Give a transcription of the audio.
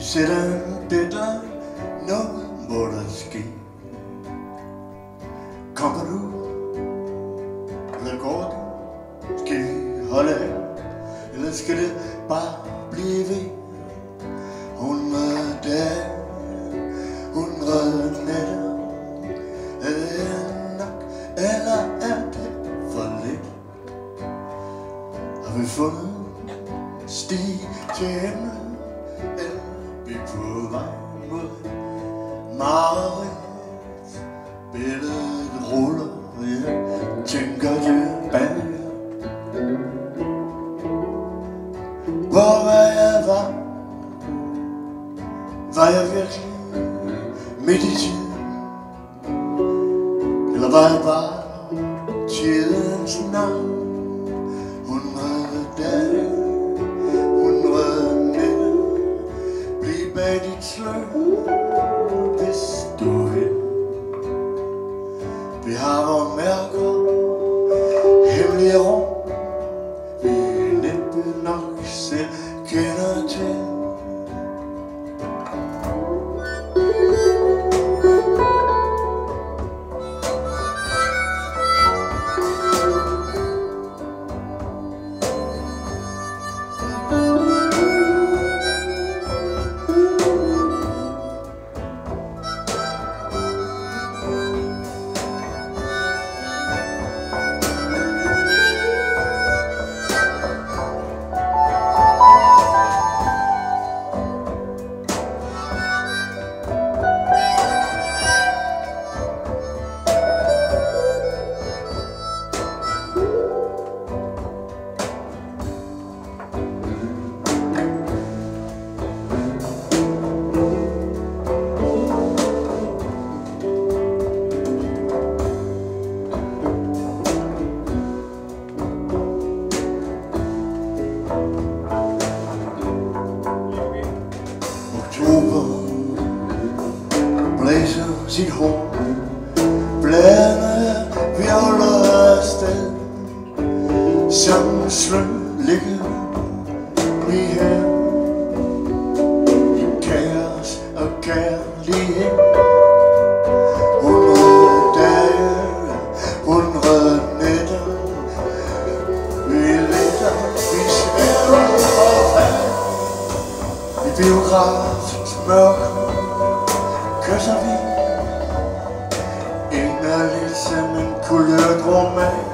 Vi sætter en deadline, noget må der ske. Kommer du, eller går du? Skal vi holde af, eller skal det bare blive ved? 100 dage, 100 nætter. Er det nok, eller er det for lidt? Har vi fundet sti til himlen, eller vi på vej mod mareridt? Billedet ruller, og jeg tænker tilbage. Hvor var jeg var jeg virkelig midt i tiden? Eller var jeg bare tidens navn? 100 dage, 100 nætter. Bliv bag dit slør, hvis du vil. Vi har vores mærker, hemmelige rum, vi næppe nok selv kender til. Sit hår, bladene virvler afsted. Som sløn ligger vi her i kaos og kærlighed. 100 dage, 100 nætter. Vi letter, vi svæver og falder. I biografens mørke kysser vi inderligt som en kulørt roman.